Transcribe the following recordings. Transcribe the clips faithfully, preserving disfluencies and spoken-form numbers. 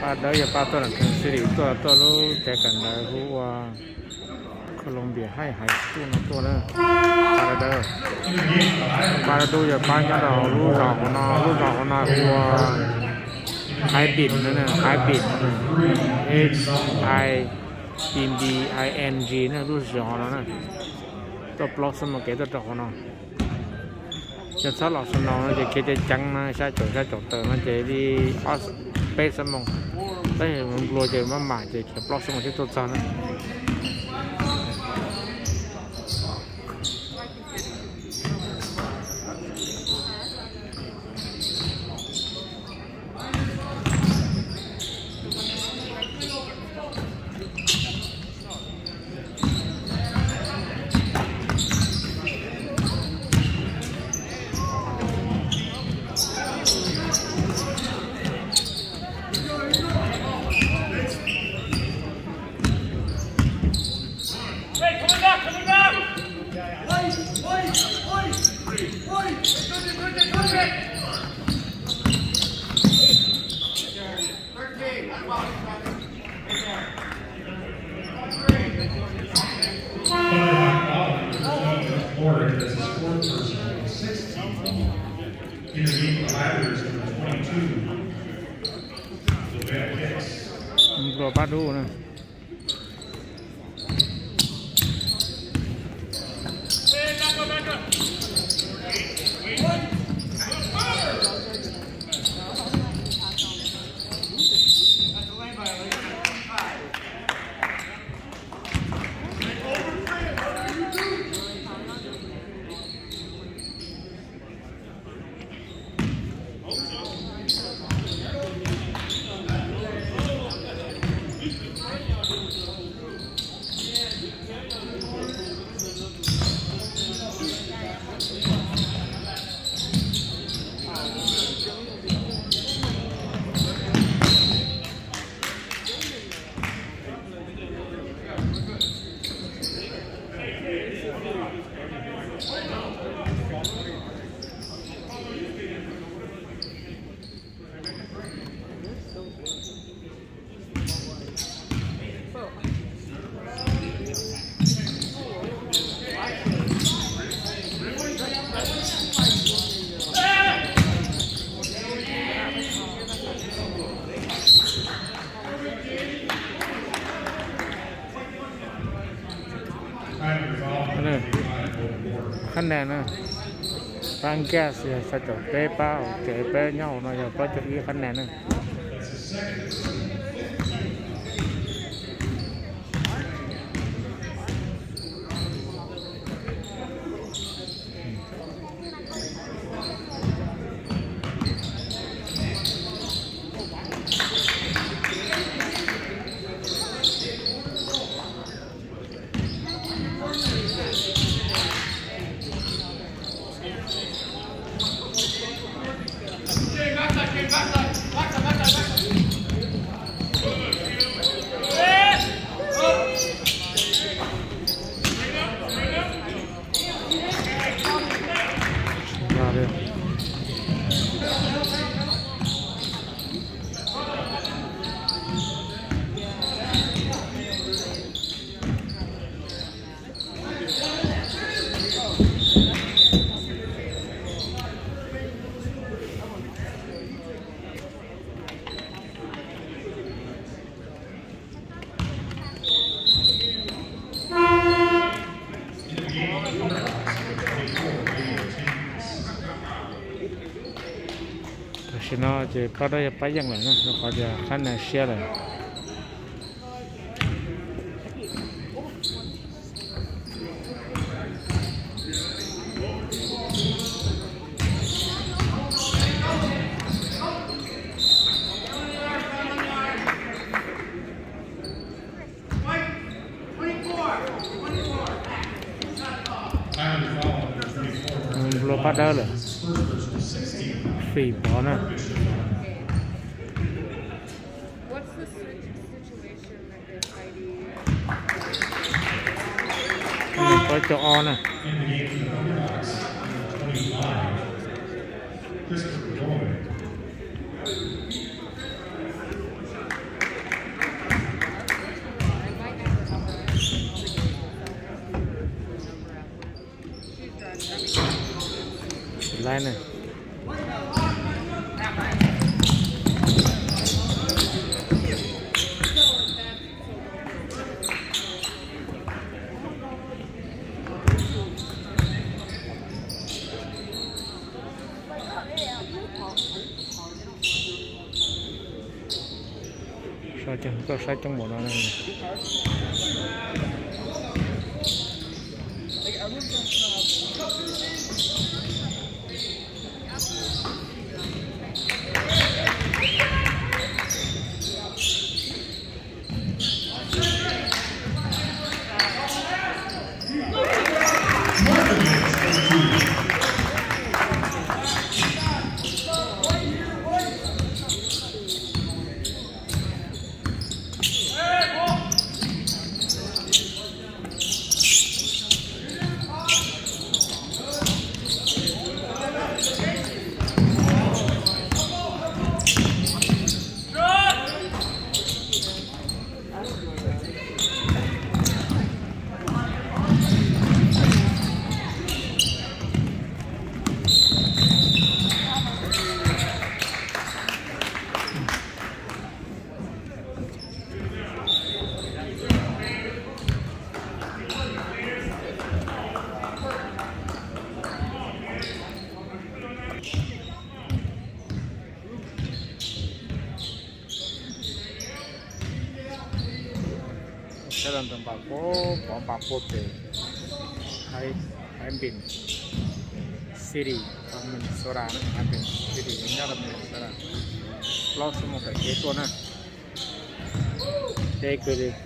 ba đó giờ ba tôi là cần xử lý tôi tôi lúc để cần là hú Colombia hay hay tôi nó tôi nữa ba đó ba đó giờ ba nhá đầu lúc rõ nó lúc rõ nó hú hai bịt nữa nè hai bịt H I N D I N G nữa lúc rõ nó nè tôi block xong một cái tôi rõ nó cho sáu lọ xong nó chỉ cái cái trắng nó sai chỗ sai chỗ tờ nó chỉ đi space xong mong đấy mình lùi chỉ mà mãi chỉ cái block xong một cái tốt sao nữa rồi bắt đu nè khăn đèn nè tăng gas sẽ sẽ trở bé bao kể bé nhau nó giờ có chụp cái khăn đèn nè nó chỉ có đây phải dừng lại nó có giờ khán này share lại lo bắt đầu rồi phỉ bỏ nè có cho on nè lại này sao chẳng có sai trong bộ nó này cái lần tầm bạc phố bỏ bạc phố về hay hay bình city còn mình soda hay bình city nhớ là mình soda lo xong một cái kế tuần á đây cứ đi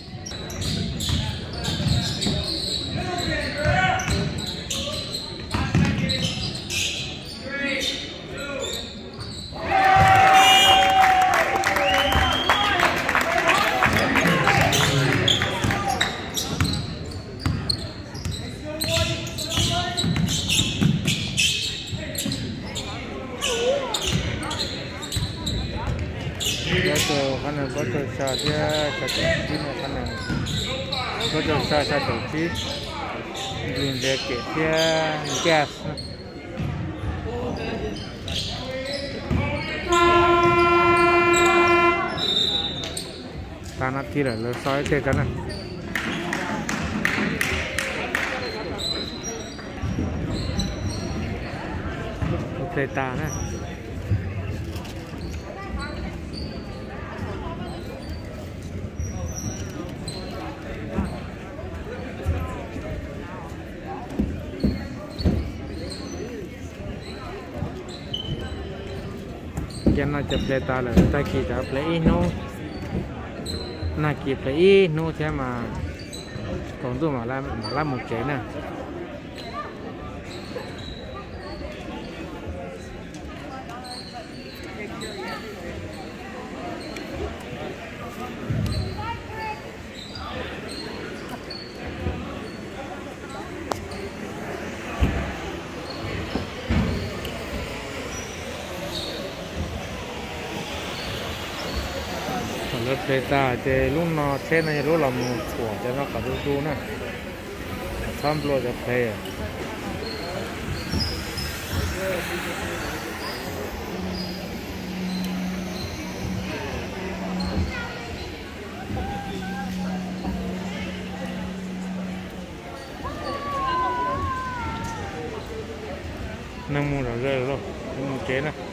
có khả năng có thể xa thì xa tổ chức nó khả năng có thể xa xa tổ chức dùng để kể theo gas ta nó chỉ là lỡ sói thế cái này tê ta này nó chụp lên ta là ta kỳ ta play nó na kỳ play nó thế mà còn tôi mà làm mà làm một cái nè lớp beta thì lúc nó thế này lúc làm của cho nó cả đu nè tham lo cho play năng mua rồi rồi rồi một chế nè